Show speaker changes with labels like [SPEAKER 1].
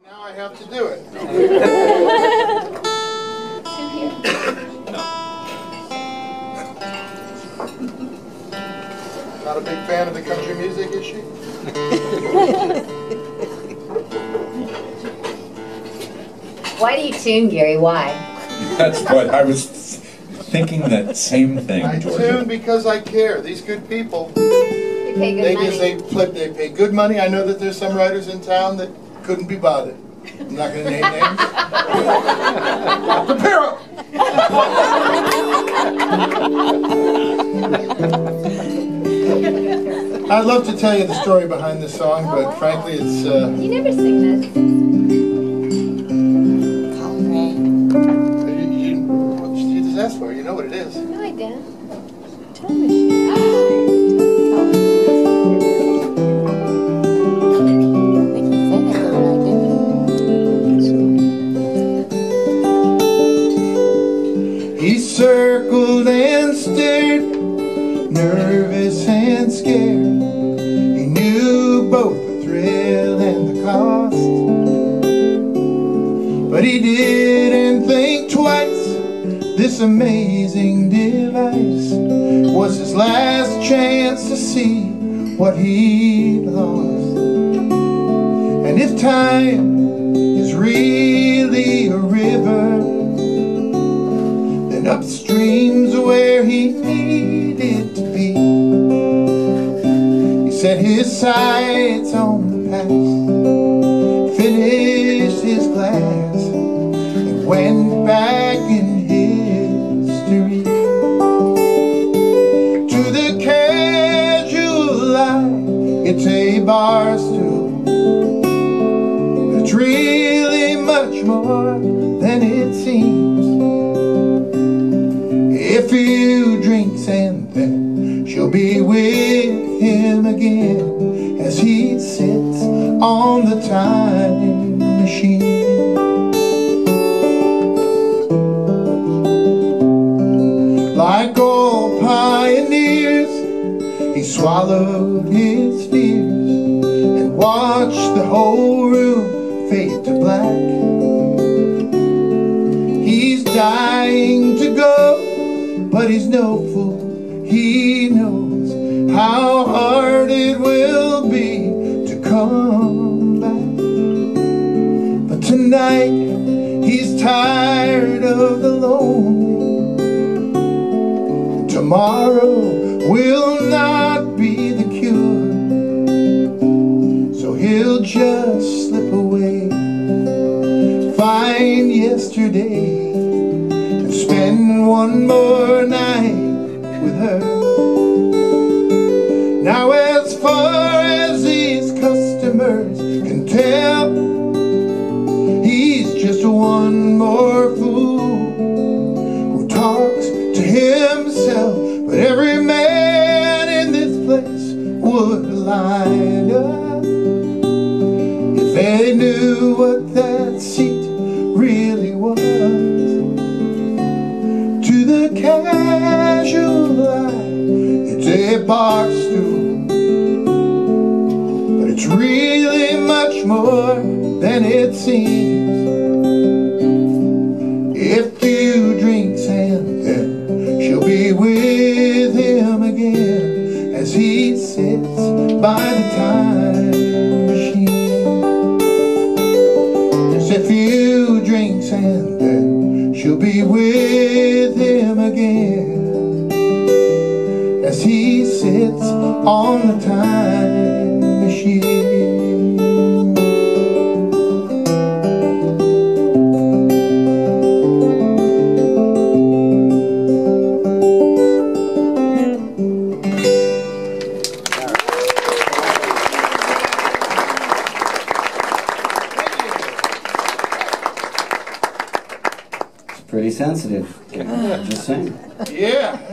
[SPEAKER 1] Now I have to do it. Not a big fan of the country music, is she?
[SPEAKER 2] Why do you tune, Gary? Why?
[SPEAKER 3] That's what I was thinking, that same thing,
[SPEAKER 1] I
[SPEAKER 3] Georgia.
[SPEAKER 1] tune because I care. These good people,
[SPEAKER 2] They pay good money.
[SPEAKER 1] they pay good money. I know that there's some writers in town that couldn't be bothered. I'm not going to name names. Prepare up! I'd love to tell you the story behind this song, but frankly it's...
[SPEAKER 2] You never sing this.
[SPEAKER 4] Collin Raye.
[SPEAKER 1] You just asked for it. You know what it is.
[SPEAKER 2] No, I didn't.
[SPEAKER 4] Tell me.
[SPEAKER 1] He circled and stared, nervous and scared. He knew both the thrill and the cost, but he didn't think twice. This amazing device was his last chance to see what he'd lost. And if time is really a river, then upstream's where he needed to be. He set his sights on the past, finished his glass, and went back in history. To the casual eye, it's a bar stool. It's really much more than it seems. A few drinks and then she'll be with him again as he sits on the time machine. Like all pioneers, he swallowed his fears and watched the whole room fade to black. He's dying to go, but he's no fool. He knows how hard it will be to come back. But tonight he's tired of the lonely. Tomorrow will not be the cure, so he'll just slip away, find yesterday, and spend one more night with her. Now as far as these customers can tell, he's just one more fool who talks to himself. But every man in this place would line up if they knew what that seat really was. To the casual eye, it's a bar stool, but it's really much more than it seems. A few drinks and then she'll be with him again as he sits by the time machine. Just a few drinks and then she'll be with him again as he sits on the time machine.
[SPEAKER 5] Pretty sensitive, just saying.
[SPEAKER 1] Yeah.